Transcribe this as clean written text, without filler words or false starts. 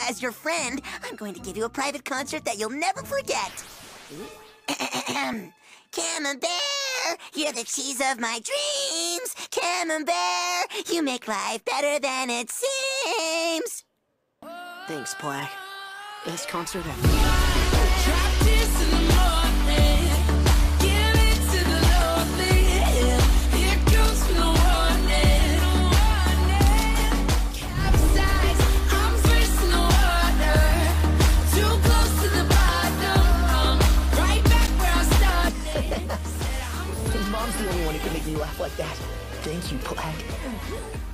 As your friend, I'm going to give you a private concert that you'll never forget. Camembert, you're the cheese of my dreams. Camembert, you make life better than it seems. Thanks, Plagg. Best concert ever. Mom's the only one who can make me laugh like that. Thank you, Plagg.